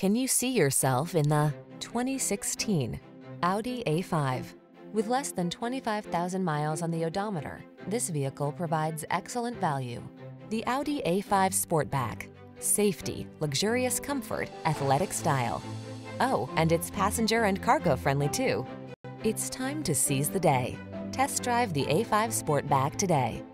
Can you see yourself in the 2016 Audi A5? With less than 25,000 miles on the odometer, this vehicle provides excellent value. The Audi A5 Sportback. Safety, luxurious comfort, athletic style. Oh, and it's passenger and cargo friendly too. It's time to seize the day. Test drive the A5 Sportback today.